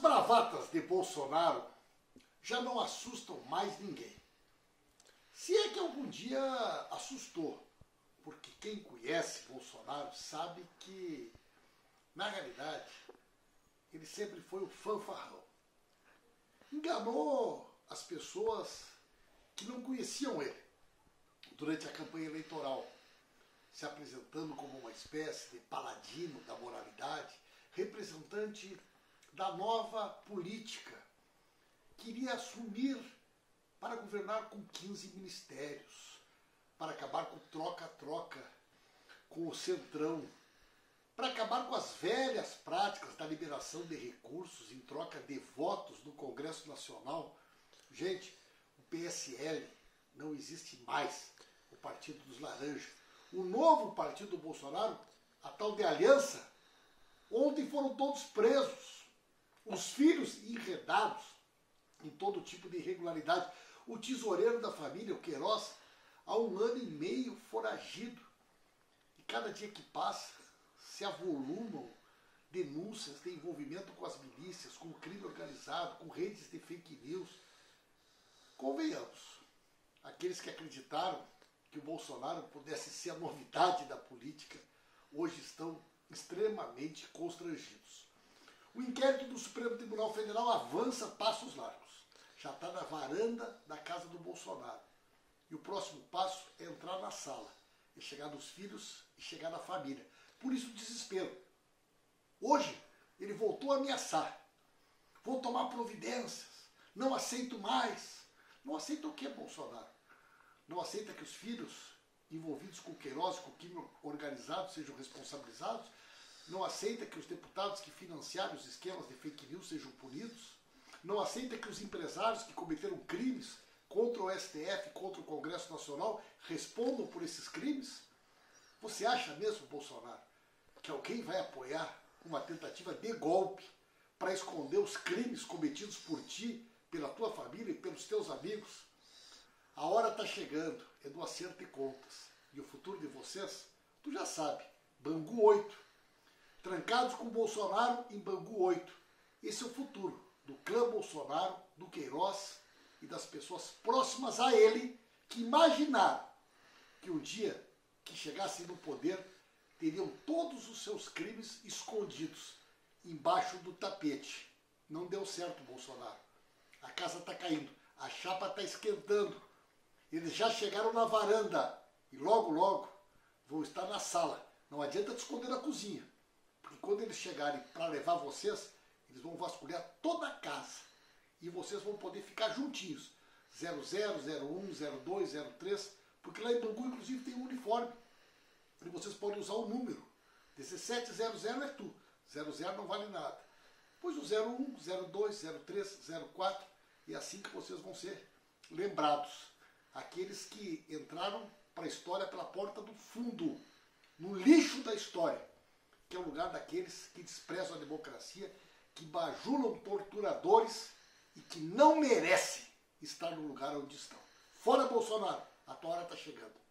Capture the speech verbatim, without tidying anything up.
bravatas de Bolsonaro já não assustam mais ninguém. Se é que algum dia assustou, porque quem conhece Bolsonaro sabe que, na realidade, ele sempre foi um fanfarrão. Enganou as pessoas que não conheciam ele durante a campanha eleitoral, se apresentando como uma espécie de paladino da moralidade, representante da nova política, que iria assumir para governar com quinze ministérios, para acabar com troca-troca com o Centrão, para acabar com as velhas práticas da liberação de recursos em troca de votos no Congresso Nacional. Gente, o P S L não existe mais, o Partido dos Laranjas. O novo partido do Bolsonaro, a tal de Aliança, ontem foram todos presos. Os filhos enredados em todo tipo de irregularidade. O tesoureiro da família, o Queiroz, há um ano e meio foragido. E cada dia que passa, se avolumam denúncias de envolvimento com as milícias, com o crime organizado, com redes de fake news. Convenhamos, aqueles que acreditaram que o Bolsonaro pudesse ser a novidade da política, hoje estão extremamente constrangidos. O inquérito do Supremo Tribunal Federal avança passos largos. Já está na varanda da casa do Bolsonaro. E o próximo passo é entrar na sala, é chegar nos filhos e chegar na família. Por isso o desespero. Hoje ele voltou a ameaçar. Vou tomar providências. Não aceito mais. Não aceita o que, Bolsonaro? Não aceita que os filhos envolvidos com o Queiroz, com o crime organizado, sejam responsabilizados? Não aceita que os deputados que financiaram os esquemas de fake news sejam punidos? Não aceita que os empresários que cometeram crimes contra o S T F, contra o Congresso Nacional, respondam por esses crimes? Você acha mesmo, Bolsonaro, que alguém vai apoiar uma tentativa de golpe para esconder os crimes cometidos por ti, pela tua família e pelos teus amigos? A hora está chegando, é do acerto de contas. E o futuro de vocês, tu já sabe, Bangu oito. Trancados com Bolsonaro em Bangu oito. Esse é o futuro do clã Bolsonaro, do Queiroz e das pessoas próximas a ele, que imaginaram que um dia que chegassem no poder, teriam todos os seus crimes escondidos embaixo do tapete. Não deu certo, Bolsonaro. A casa está caindo, a chapa está esquentando. Eles já chegaram na varanda e logo, logo vão estar na sala. Não adianta te esconder na cozinha, porque quando eles chegarem para levar vocês, eles vão vasculhar toda a casa e vocês vão poder ficar juntinhos. zero zero, zero um, zero dois, zero três, porque lá em Bangu, inclusive, tem um uniforme. E vocês podem usar o número. dezessete zero zero é tu. zero zero não vale nada. Pois o zero um, zero dois, zero três, zero quatro, é assim que vocês vão ser lembrados. Aqueles que entraram para a história pela porta do fundo, no lixo da história, que é o lugar daqueles que desprezam a democracia, que bajulam torturadores e que não merecem estar no lugar onde estão. Fora Bolsonaro, a tua hora está chegando.